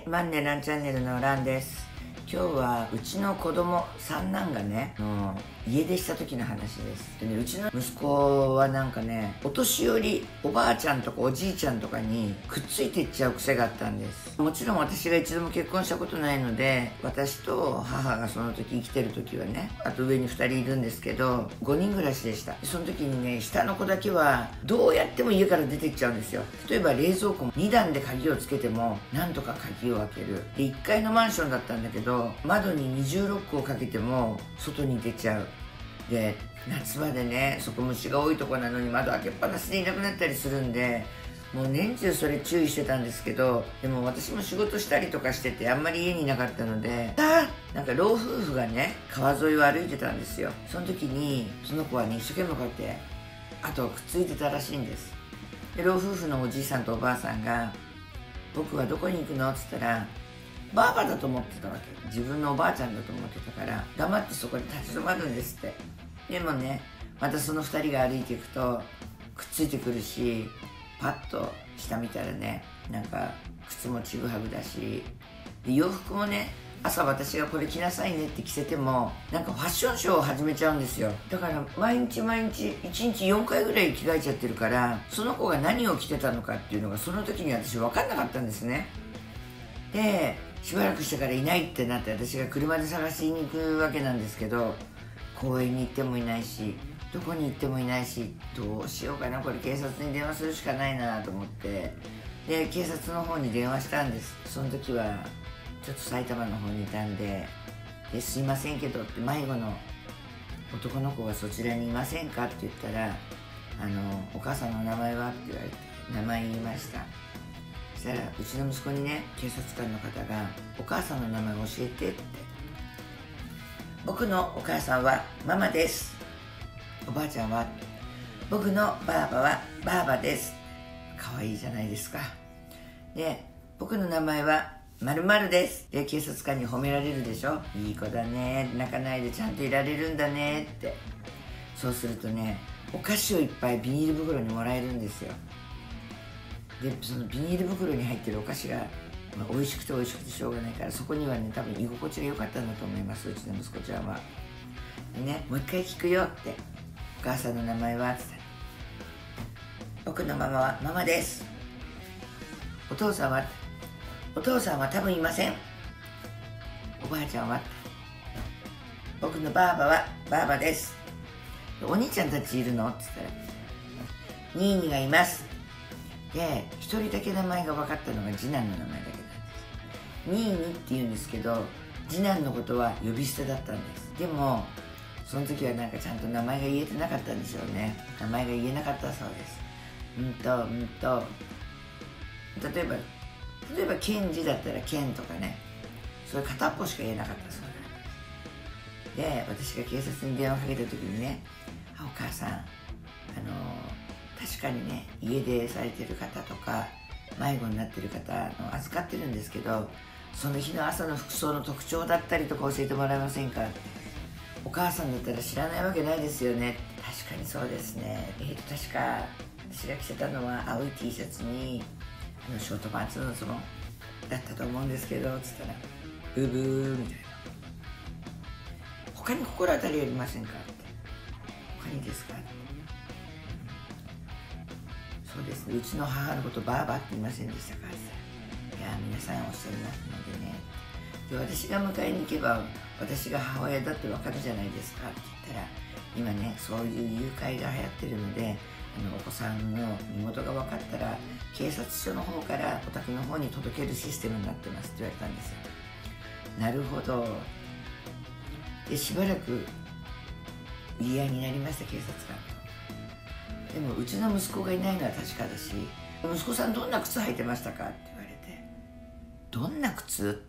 マンネランチャンネルのランです。今日はうちの子供三男がね家出した時の話です。でね、うちの息子はなんかね、お年寄りおばあちゃんとかおじいちゃんとかにくっついていっちゃう癖があったんです。もちろん私が一度も結婚したことないので、私と母がその時生きてる時はね、あと上に2人いるんですけど、5人暮らしでした。その時にね、下の子だけはどうやっても家から出てっちゃうんですよ。例えば冷蔵庫も2段で鍵をつけてもなんとか鍵を開ける。で、1階のマンションだったんだけど、窓に二重ロックをかけても外に出ちゃう。で、夏場でね、そこ虫が多いとこなのに窓開けっぱなしでいなくなったりするんで、もう年中それ注意してたんですけど、でも私も仕事したりとかしててあんまり家にいなかったので、なんか老夫婦がね、川沿いを歩いてたんですよ。その時にその子はね、一生懸命こうやって後をくっついてたらしいんです。で、老夫婦のおじいさんとおばあさんが「僕はどこに行くの?」っつったら、ばあばだと思ってたわけ。自分のおばあちゃんだと思ってたから黙ってそこに立ち止まるんですって。でもね、またその2人が歩いていくとくっついてくるし、パッと下見たらね、なんか靴もちぐはぐだし、で洋服もね、朝私がこれ着なさいねって着せてもなんかファッションショーを始めちゃうんですよ。だから毎日1日4回ぐらい着替えちゃってるから、その子が何を着てたのかっていうのがその時に私分かんなかったんですね。で、しばらくしてからいないってなって、私が車で探しに行くわけなんですけど、公園に行ってもいないし、どこに行ってもいないし、どうしようかな、これ警察に電話するしかないなと思って、で警察の方に電話したんです。その時はちょっと埼玉の方にいたんで「すいませんけど」って、迷子の男の子がそちらにいませんかって言ったら「お母さんの名前は?」って言われて名前言いました。そしたらうちの息子にね、警察官の方が「お母さんの名前教えて」って。僕のお母さんはママです。おばあちゃんは僕のばあばはばあばです。かわいいじゃないですか。で、僕の名前は〇〇です。で、警察官に褒められるでしょ。いい子だね、泣かないでちゃんといられるんだねって。そうするとね、お菓子をいっぱいビニール袋にもらえるんですよ。で、そのビニール袋に入ってるお菓子が美味しくて美味しくてしょうがないから、そこにはね、多分居心地が良かったんだと思います、うちの息子ちゃんは。でね、もう一回聞くよって。お母さんの名前はって言ったら、僕のママはママです。お父さんは多分いません。おばあちゃんは、僕のばあばはばあばです。お兄ちゃんたちいるのって言ったら、ニーニがいます。で、一人だけ名前が分かったのが次男の名前だけなんです。ニーニって言うんですけど、次男のことは呼び捨てだったんです。でもその時はなんかちゃんと名前が言えてなかったんでしょうね。名前が言えなかったそうです。例えばケンジだったらケンとかね、それ片っぽしか言えなかったそうなんです。で、私が警察に電話かけた時にね、お母さん確かにね、家出されてる方とか迷子になってる方の預かってるんですけど、その日の朝の服装の特徴だったりとか教えてもらえませんか。お母さんだったら知らないわけないですよね。確かにそうですね。確か私が着てたのは青い T シャツにショートパンツのズボンだったと思うんですけど、つったらブーブーみたいな。他に心当たりありませんかって。他にですか。そうですね、うちの母のことばあばって言いませんでしたかって言ったら、いや皆さんおっしゃいますのでね。で、私が迎えに行けば私が母親だってわかるじゃないですかって言ったら、今ね、そういう誘拐が流行ってるので、お子さんの身元が分かったら警察署の方からお宅の方に届けるシステムになってますって言われたんですよ。なるほど。で、しばらく言い合いになりました、警察官と。でもうちの息子がいないのは確かだし、息子さんどんな靴履いてましたかって言われて、どんな靴？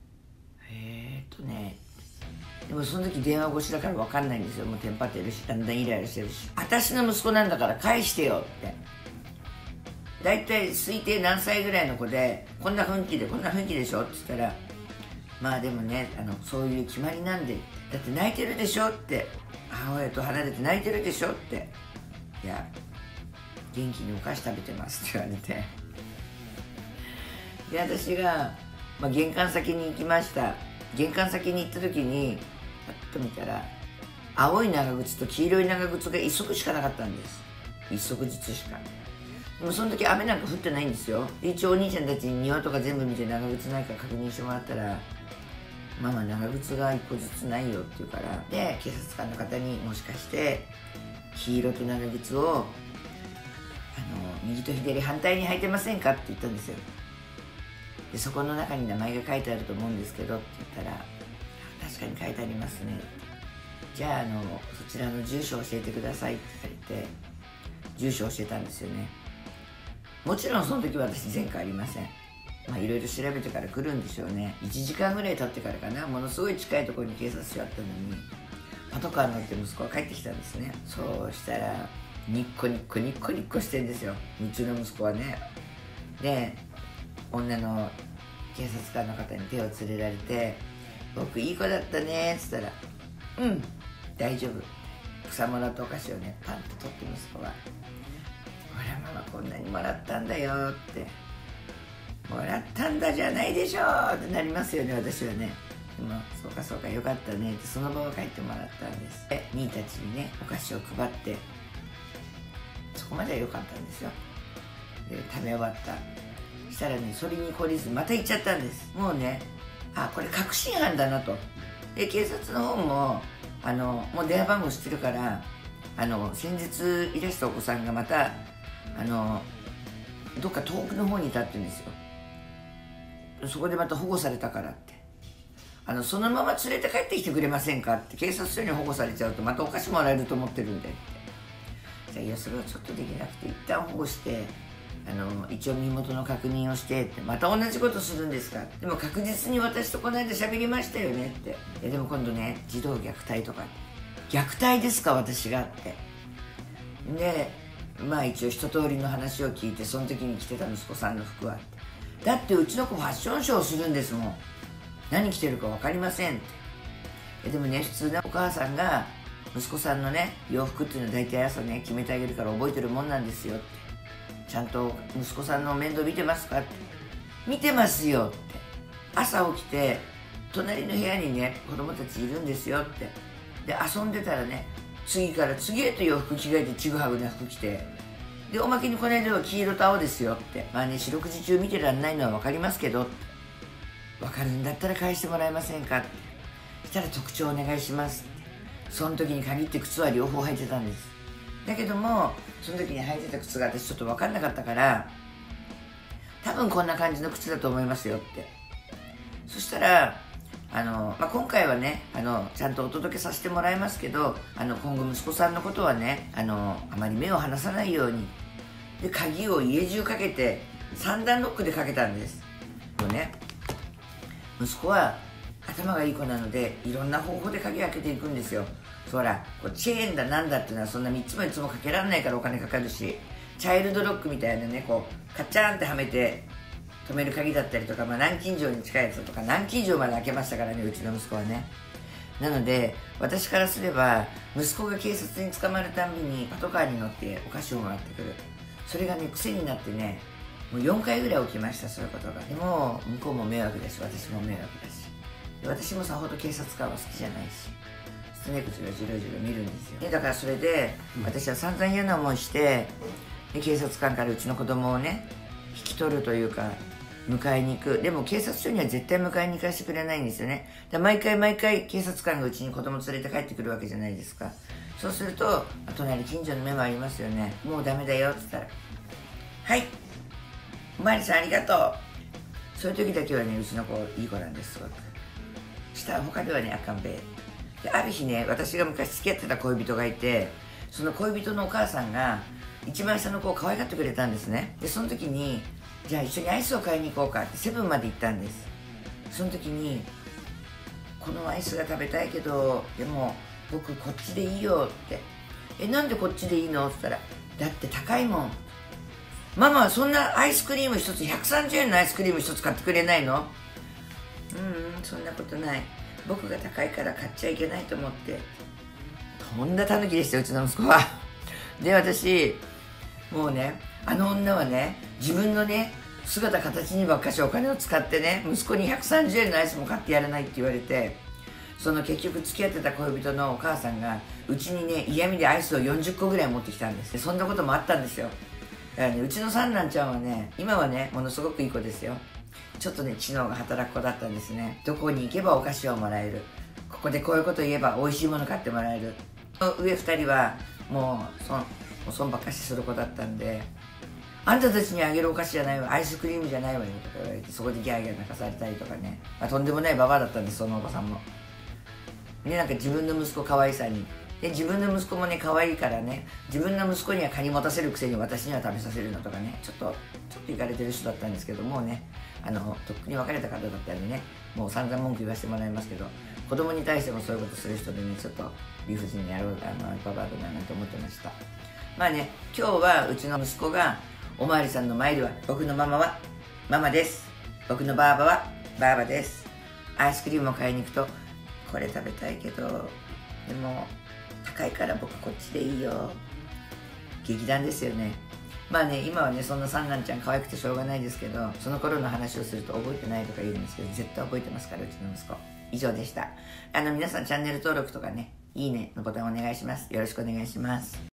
でもその時電話越しだから分かんないんですよ。もうテンパってるし、だんだんイライラしてるし、私の息子なんだから返してよって。大体推定何歳ぐらいの子で、こんな雰囲気でしょって言ったら、まあでもね、そういう決まりなんで、だって泣いてるでしょって、母親と離れて泣いてるでしょって。いや、元気にお菓子食べてますって言われて。で、私が玄関先に行きました。玄関先に行った時にパッと見たら青い長靴と黄色い長靴が1足しかなかったんです。1足ずつしか。でもその時雨なんか降ってないんですよ。一応お兄ちゃんたちに庭とか全部見て長靴ないか確認してもらったら、ママ長靴が1個ずつないよって言うから、で警察官の方にもしかして黄色と長靴を右と左反対に履いてませんかって言ったんですよ。でそこの中に名前が書いてあると思うんですけどって言ったら、確かに書いてありますね。じゃあそちらの住所を教えてくださいって言われて、住所を教えたんですよね。もちろんその時は私前科ありません。いろいろ調べてから来るんでしょうね。1時間ぐらい経ってからかな、ものすごい近いところに警察署あったのに、パトカー乗って息子が帰ってきたんですね。そうしたらニッコニッコニッコニッコしてんですよ、うちの息子はね。で女の警察官の方に手を連れられて「僕いい子だったね」っつったら「うん大丈夫」草むらとお菓子をねパンと取って息子は「ほらママこんなにもらったんだよ」って「もらったんだじゃないでしょ」ってなりますよね、私はね。でも「そうかそうかよかったね」ってその場を帰ってもらったんです。で兄たちにねお菓子を配って、そこまでは良かったんですよ。で食べ終わったしたらね、それに懲りずまた行っちゃったんです。もうね、これ確信犯だなと。で警察の方ももう電話番号知ってるから、先日いらしたお子さんがまたどっか遠くの方にいたって言うんですよ。そこでまた保護されたからって、そのまま連れて帰ってきてくれませんかって、警察署に保護されちゃうとまたお菓子もらえると思ってるんでって。じゃあいやそれはちょっとできなくて、一旦保護して一応身元の確認をしてって、また同じことするんですか。でも確実に私とこの間喋りましたよねって。でも今度ね児童虐待とか、虐待ですか私がって。で一応一通りの話を聞いて、その時に着てた息子さんの服はって、だってうちの子ファッションショーするんですもん、何着てるか分かりませんって。でもね普通ねお母さんが息子さんのね洋服っていうのは大体朝ね決めてあげるから覚えてるもんなんですよって。ちゃんと息子さんの面倒見てますかって。見てますよって。朝起きて隣の部屋にね子供たちいるんですよって。で遊んでたらね次から次へと洋服着替えてちぐはぐな服着て、でおまけにこの間は黄色と青ですよって。四六時中見てらんないのは分かりますけどって、分かるんだったら返してもらえませんかって。したら特徴お願いしますって。その時に限って靴は両方履いてたんです。だけどもその時に履いてた靴が私ちょっと分かんなかったから、多分こんな感じの靴だと思いますよって。そしたら今回はねちゃんとお届けさせてもらいますけど、今後息子さんのことはねあまり目を離さないように。で鍵を家中かけて3段ロックでかけたんです。ね、息子は頭がいい子なのでいろんな方法で鍵開けていくんですよ。ほらチェーンだなんだっていうのはそんな3つも4つもかけられないからお金かかるし、チャイルドロックみたいなねカチャーンってはめて止める鍵だったりとか、南京錠に近いやつとか、南京錠まで開けましたからねうちの息子はね。なので私からすれば息子が警察に捕まるたんびにパトカーに乗ってお菓子をもらってくる、それがね癖になってね、もう4回ぐらい起きました、そういうことが。でも向こうも迷惑だし私も迷惑だし、で私もさほど警察官は好きじゃないし、スネ口がじろじろ見るんですよ。だからそれで私は散々嫌な思いして、で警察官からうちの子供をね引き取るというか迎えに行く。でも警察署には絶対迎えに行かせてくれないんですよね。で毎回警察官がうちに子供連れて帰ってくるわけじゃないですか。そうすると隣近所の目もありますよね。もうダメだよって言ったら「はいおまわりさんありがとう」。そういう時だけはねうちの子いい子なんです、すごく。したら他ではねあかんべえ。である日ね私が昔付き合ってた恋人がいて、その恋人のお母さんが一番下の子を可愛がってくれたんですね。でその時にじゃあ一緒にアイスを買いに行こうかってセブンまで行ったんです。その時にこのアイスが食べたいけどでも僕こっちでいいよって。なんでこっちでいいのって言ったら、だって高いもん、ママはそんなアイスクリーム一つ130円のアイスクリーム一つ買ってくれないの。そんなことない、僕が高いから買っちゃいけないと思って。とんだタヌキでしたうちの息子は。で私もうねあの女はね自分のね姿形にばっかしお金を使ってね、息子に130円のアイスも買ってやらないって言われて、その結局付き合ってた恋人のお母さんがうちにね、嫌味でアイスを40個ぐらい持ってきたんです。でそんなこともあったんですよ。だからね、うちの三男ちゃんはね、今はね、ものすごくいい子ですよ。ちょっとね、知能が働く子だったんですね。どこに行けばお菓子をもらえる、ここでこういうこと言えば美味しいもの買ってもらえる。上2人はもう損ばっかしする子だったんで、あんたたちにあげるお菓子じゃないわ、アイスクリームじゃないわよとか言われて、そこでギャーギャー泣かされたりとかね、とんでもないババアだったんです、そのおばさんも。でなんか自分の息子可愛さに、で自分の息子もね可愛いからね、自分の息子にはカニ持たせるくせに私には食べさせるのとかね、ちょっとイかれてる人だったんですけど、もうねとっくに別れた方だったんでね、もう散々文句言わせてもらいますけど、子供に対してもそういうことする人でね、ちょっと理不尽にやろうババアだななんて思ってました。まあね、今日はうちの息子がおまわりさんの前では、僕のママはママです、僕のバーバはバーバです、アイスクリームを買いに行くと、これ食べたいけどでも高いから僕こっちでいいよ、劇団ですよね。まあね、今はね、そんな三男ちゃん可愛くてしょうがないですけど、その頃の話をすると覚えてないとか言うんですけど、絶対覚えてますから、うちの息子。以上でした。皆さんチャンネル登録とかね、いいねのボタンお願いします。よろしくお願いします。